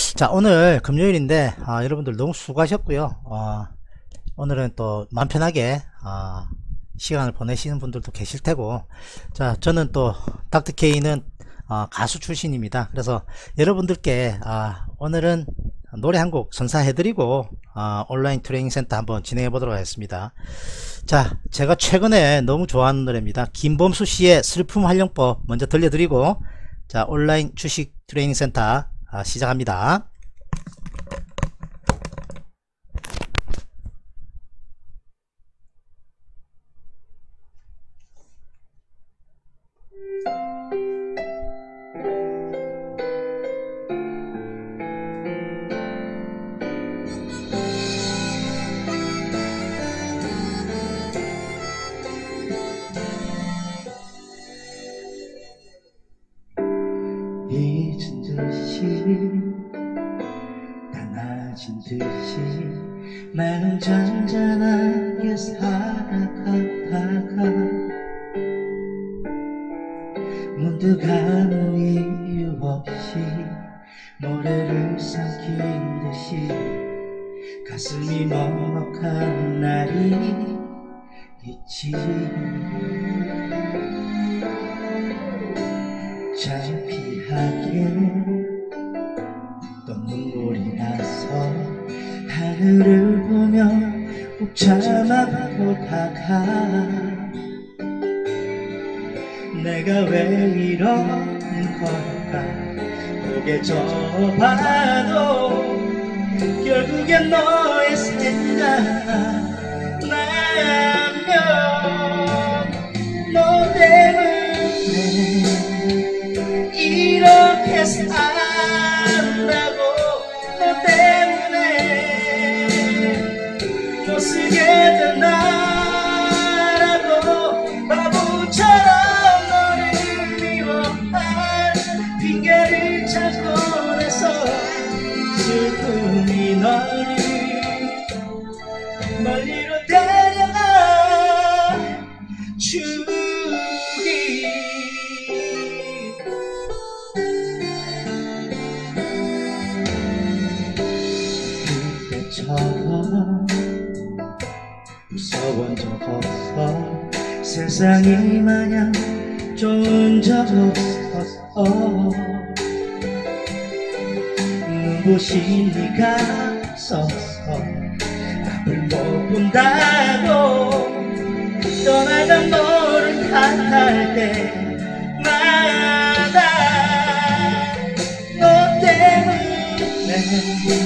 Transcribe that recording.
자, 오늘 금요일인데 여러분들 너무 수고하셨고요. 오늘은 또 마음 편하게 시간을 보내시는 분들도 계실 테고, 자, 저는 또 닥터케이는 가수 출신입니다. 그래서 여러분들께 오늘은 노래 한 곡 선사해드리고 온라인 트레이닝 센터 한번 진행해 보도록 하겠습니다. 자, 제가 최근에 너무 좋아하는 노래입니다. 김범수 씨의 슬픔 활용법 먼저 들려드리고, 자, 온라인 주식 트레이닝 센터 시작합니다. 잊은 듯이 당하신 듯이 나는 잔잔하게 살아가다가 문득 아무 이유 없이 모래를 삼킨 듯이 가슴이 먹먹한 날이 있지. 창피하게 또 눈물이 나서 하늘을 보며 꼭 참아보다가 내가 왜 이런 걸까 고개 져봐도 결국엔 너의 생각 나면 너 때문에 이렇게 산다고 너 때문에 못 쓰게 된 나라고 바보처럼 너를 미워할 핑계를 찾고 내서 슬픔이 너를 멀리로 데려가 주기. 그때처럼 무서운 적 없어 세상이 마냥 좋은 적 없었어 눈부신 네가 서서 앞을 못 본다고 떠나간 너를 탓할 때마다 너 때문에